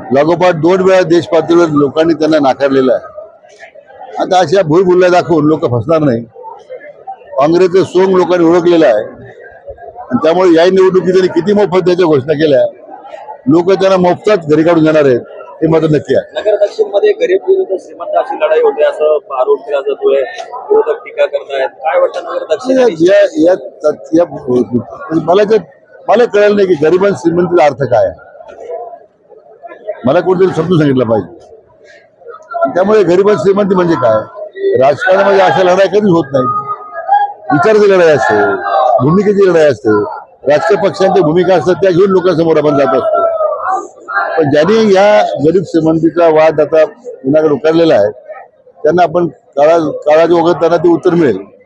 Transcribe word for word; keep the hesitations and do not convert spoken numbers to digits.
लागोपाठ दोन वेळा देश पातळीवर लोकांनी त्यांना नाकारलेलं आहे। आता अशा भूलभुलल्या दाखवून लोक फसणार नाही। काँग्रेसचं सोंग लोकांनी ओळखलेलं आहे आणि त्यामुळे या निवडणुकीत त्यांनी किती मोफत त्याच्या घोषणा केल्या, लोक त्यांना मोफतच घरी काढून जाणार आहेत हे मात्र नक्की आहे। नगर दक्षिण मध्ये गरीब विरुद्ध श्रीमंत अशी लढाई होते असं आरोप केला जातोय, विरोधक टीका करतायत। काय वाटतं नगर दक्षिण या या या मला जे मला कळलं नाही की गरीब आणि श्रीमंतीचा अर्थ काय आहे, मला कोणतरी समजून सांगितलं पाहिजे। त्यामुळे गरीब आणि श्रीमंती म्हणजे काय, राजकारणामध्ये अशा लढाई कधीच होत नाही। विचाराची लढाई असते, भूमिकेची लढाई असते, राजकीय पक्षांच्या भूमिका असतात त्या घेऊन लोकांसमोर आपण जात असतो। पण ज्यांनी या गरीब श्रीमंतीचा वाद आता विनाकारण उकारलेला आहे त्यांना आपण काळा काळाच्या ओघात त्यांना ते उत्तर मिळेल।